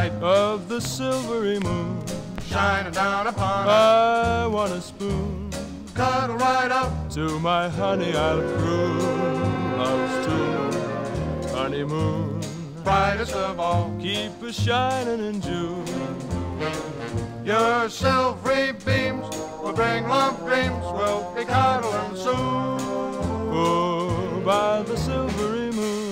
light of the silvery moon shining down upon us. I want a spoon, Cuddle right up to my honey I'll croon love's tune. Honeymoon, brightest of all. keep us shining in June. Your silvery beams will bring love dreams. We'll be cuddling soon. Oh, by the silvery moon.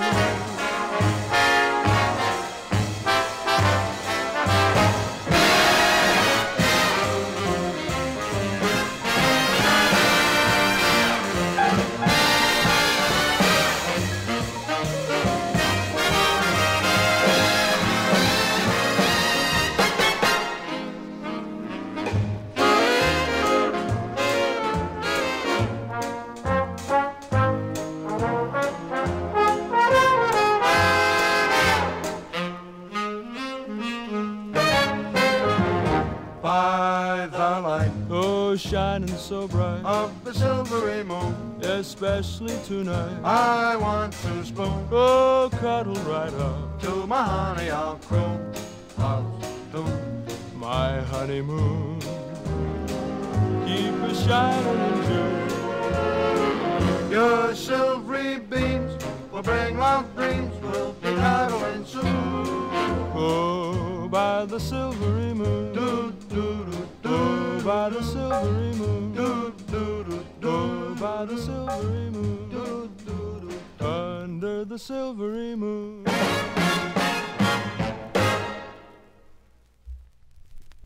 By the light Oh, shining so bright, of the silvery moon, especially tonight. I want to spoon. Oh, cuddle right up, To my honey I'll croon love's tune. my honeymoon. Keep us shining in June. Your silvery beams will bring love dreams. We'll be cuddling soon. Oh, by the silvery moon. Do do do do. Oh, by the silvery moon. Do do do do. Oh, by the silvery moon. Do do do. Under the silvery moon.